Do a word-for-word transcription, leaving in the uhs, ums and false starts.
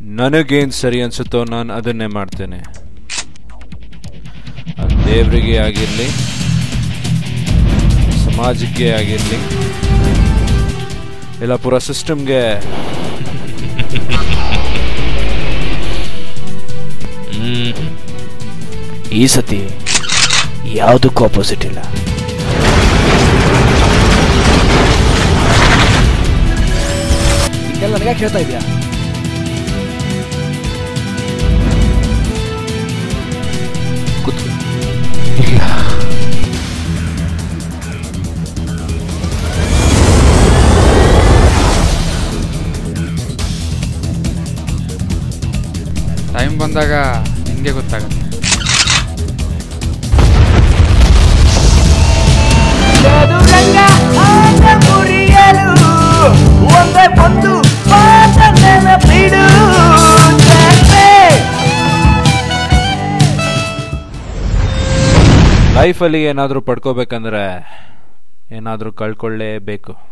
ನನಗೇನು ಸರಿ ಅನ್ಸುತ್ತೋ ನಾನು ಅದನ್ನೇ ಮಾಡ್ತೇನೆ. ಅದು ದೇವರಿಗೆ ಆಗಿರಲಿ, ಸಮಾಜಕ್ಕೆ ಆಗಿರಲಿ, ಇಲ್ಲ ಪೂರ ಸಿಸ್ಟಮ್ಗೆ. ಈ ಸತಿ ಯಾವುದಕ್ಕೂ ಆಪೋಸಿಟ್ ಇಲ್ಲ. ಇದೆಲ್ಲ ನನಗೆ ಕೇಳ್ತಾ ಇದೆಯಾ? ಕೂತು ಇಲ್ಲ. ಟೈಮ್ ಬಂದಾಗ ನಿಮಗೆ ಗೊತ್ತಾಗುತ್ತೆ. ಲೈಫಲ್ಲಿ ಏನಾದರೂ ಪಡ್ಕೋಬೇಕಂದ್ರೆ ಏನಾದರೂ ಕಳ್ಕೊಳ್ಳೇಬೇಕು.